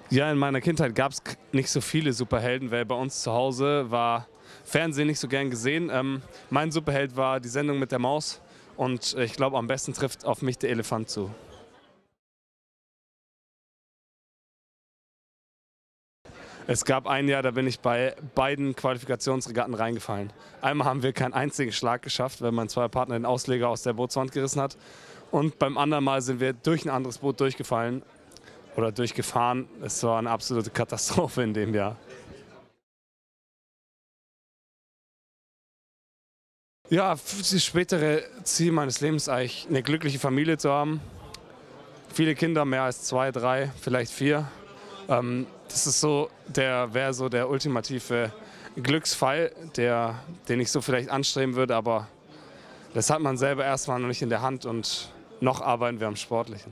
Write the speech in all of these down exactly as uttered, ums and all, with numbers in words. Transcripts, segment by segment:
Ja, in meiner Kindheit gab es nicht so viele Superhelden, weil bei uns zu Hause war Fernsehen nicht so gern gesehen. Ähm, mein Superheld war die Sendung mit der Maus und ich glaube, am besten trifft auf mich der Elefant zu. Es gab ein Jahr, da bin ich bei beiden Qualifikationsregatten reingefallen. Einmal haben wir keinen einzigen Schlag geschafft, weil mein zweiter Partner den Ausleger aus der Bootswand gerissen hat. Und beim anderen Mal sind wir durch ein anderes Boot durchgefallen oder durchgefahren. Es war eine absolute Katastrophe in dem Jahr. Ja, das spätere Ziel meines Lebens ist eigentlich, eine glückliche Familie zu haben. Viele Kinder, mehr als zwei, drei, vielleicht vier. Ähm, das ist so, der wäre so der ultimative Glücksfall, der, den ich so vielleicht anstreben würde, aber das hat man selber erstmal noch nicht in der Hand und noch arbeiten wir am Sportlichen.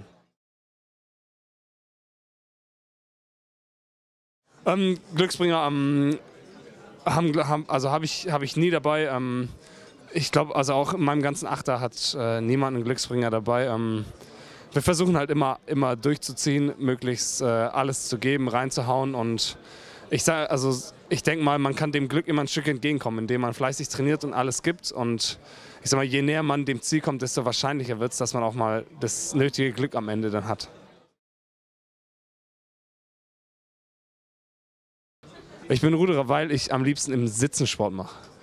Ähm, Glücksbringer ähm, haben, haben, also habe ich, hab ich nie dabei. Ähm, ich glaube, also auch in meinem ganzen Achter hat äh, niemand einen Glücksbringer dabei. Ähm, wir versuchen halt immer, immer durchzuziehen, möglichst äh, alles zu geben, reinzuhauen und ich sage, also ich denke mal, man kann dem Glück immer ein Stück entgegenkommen, indem man fleißig trainiert und alles gibt und ich sag mal, je näher man dem Ziel kommt, desto wahrscheinlicher wird es, dass man auch mal das nötige Glück am Ende dann hat. Ich bin Ruderer, weil ich am liebsten im Sitzen Sport mache.